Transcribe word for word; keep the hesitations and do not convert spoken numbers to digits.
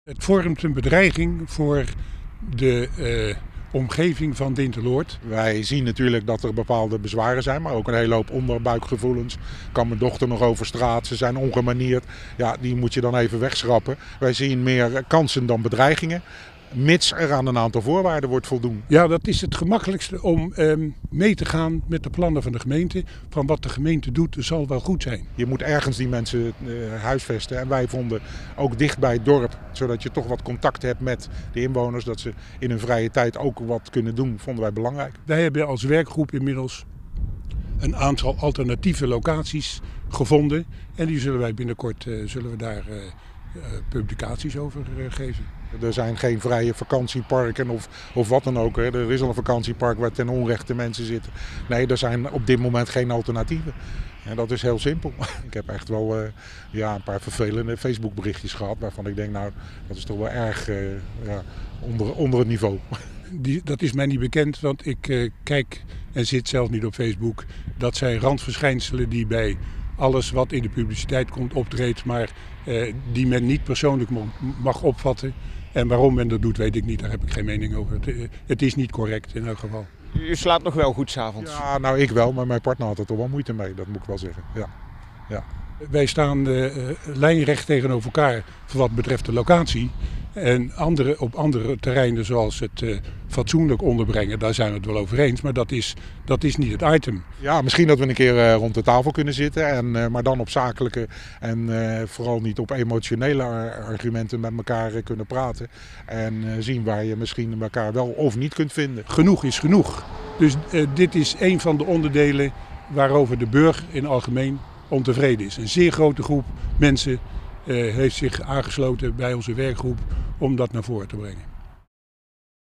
Het vormt een bedreiging voor de uh, omgeving van Dinteloord. Wij zien natuurlijk dat er bepaalde bezwaren zijn, maar ook een hele hoop onderbuikgevoelens. Kan mijn dochter nog over straat, ze zijn ongemanierd. Ja, die moet je dan even wegschrappen. Wij zien meer kansen dan bedreigingen, mits er aan een aantal voorwaarden wordt voldoen. Ja, dat is het gemakkelijkste om um, mee te gaan met de plannen van de gemeente. Van wat de gemeente doet, zal wel goed zijn. Je moet ergens die mensen uh, huisvesten. En wij vonden ook dicht bij het dorp, zodat je toch wat contact hebt met de inwoners. Dat ze in hun vrije tijd ook wat kunnen doen, vonden wij belangrijk. Wij hebben als werkgroep inmiddels een aantal alternatieve locaties gevonden. En die zullen wij binnenkort uh, zullen we daar uh, uh, publicaties over uh, geven. Er zijn geen vrije vakantieparken of, of wat dan ook. Hè. Er is al een vakantiepark waar ten onrechte mensen zitten. Nee, er zijn op dit moment geen alternatieven. En dat is heel simpel. Ik heb echt wel uh, ja, een paar vervelende Facebook berichtjes gehad waarvan ik denk, nou, dat is toch wel erg uh, ja, onder, onder het niveau. Die, dat is mij niet bekend, want ik uh, kijk en zit zelf niet op Facebook. Dat zijn randverschijnselen die bij alles wat in de publiciteit komt optreedt, maar uh, die men niet persoonlijk mag opvatten. En waarom men dat doet, weet ik niet. Daar heb ik geen mening over. Het, uh, het is niet correct in elk geval. U slaapt nog wel goed 's avonds? Ja, nou ik wel, maar mijn partner had er toch wel moeite mee. Dat moet ik wel zeggen. Ja. Ja. Wij staan uh, lijnrecht tegenover elkaar voor wat betreft de locatie. En andere, op andere terreinen zoals het uh, fatsoenlijk onderbrengen, daar zijn we het wel over eens. Maar dat is, dat is niet het item. Ja, misschien dat we een keer uh, rond de tafel kunnen zitten. En, uh, maar dan op zakelijke en uh, vooral niet op emotionele argumenten met elkaar uh, kunnen praten. En uh, zien waar je misschien elkaar wel of niet kunt vinden. Genoeg is genoeg. Dus uh, dit is een van de onderdelen waarover de burger in het algemeen ontevreden is. Een zeer grote groep mensen uh, heeft zich aangesloten bij onze werkgroep om dat naar voren te brengen.